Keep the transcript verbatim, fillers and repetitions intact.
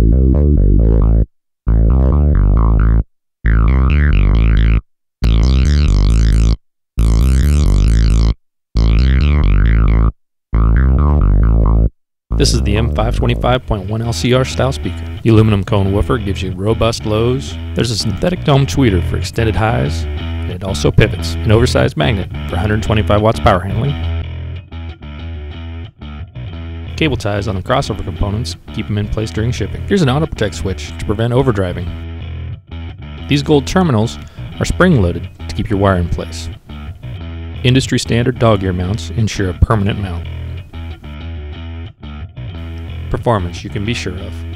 This is the M five twenty-five point one L C R style speaker. The aluminum cone woofer gives you robust lows. There's a synthetic dome tweeter for extended highs, and it also pivots, an oversized magnet for one hundred twenty-five watts power handling. Cable ties on the crossover components keep them in place during shipping. Here's an auto protect switch to prevent overdriving. These gold terminals are spring-loaded to keep your wire in place. Industry standard dog ear mounts ensure a permanent mount. Performance you can be sure of.